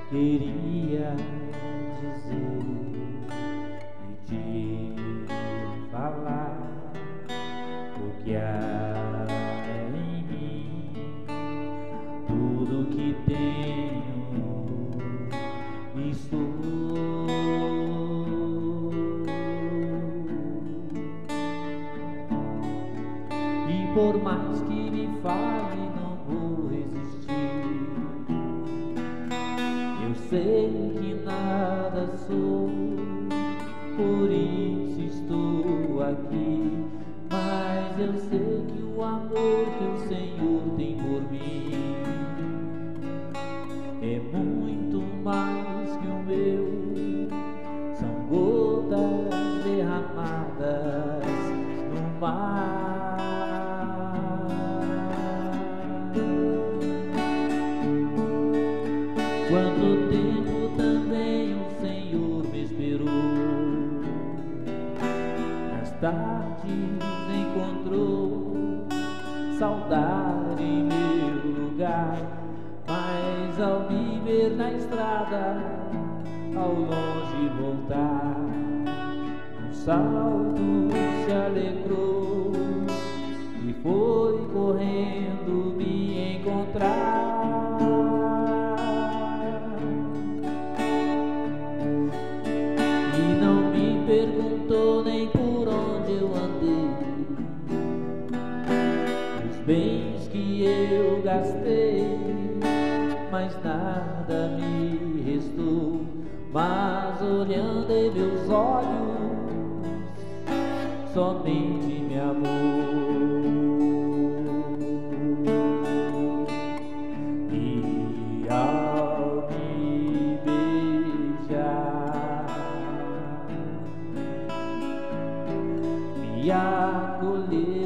queria dizer e te falar o que há em mim, tudo que tenho e sou. E por mais que me fale, não vou resistir. Eu sei que nada sou, por isso estou aqui. Mas eu sei que o amor que o Senhor tem por mim é muito mais que o meu. São gotas derramadas no mar. Quanto tempo também o Senhor me esperou, nas tardes encontrou saudade em meu lugar. Mas ao me ver na estrada, ao longe voltar, um salto se alegrou e foi correndo me encontrar. E não me perguntou nem por onde eu andei, os bens que eu gastei, mas nada me restou. Mas olhando em meus olhos, somente me amou. E ao me beijar, me acolheu